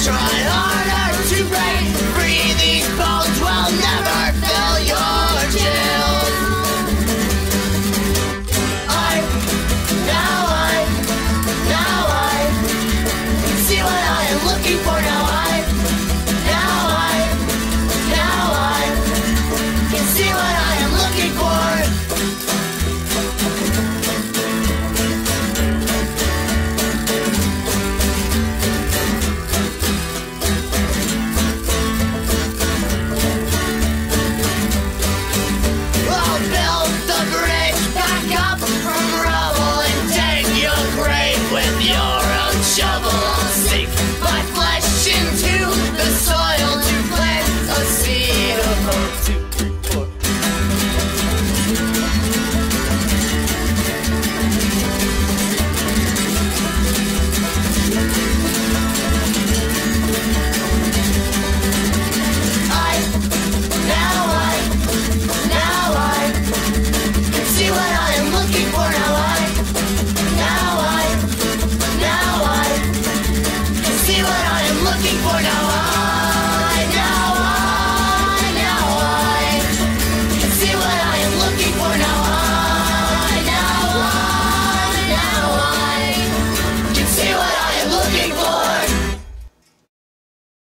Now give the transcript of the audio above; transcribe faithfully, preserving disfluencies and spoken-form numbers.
try harder to break free. These bones will never fill your jails. I, now I, now I can see what I am looking for. Now I, now I, now I can see what I am looking for. I'll build the bridge back up from rubble and dig your grave with your own shovel. I'll sink my flesh into the soil to plant a seed of hope. Two, three, four. I, now I, now I can see what I am looking for. Now I, now I, now I can see what I am looking for. Now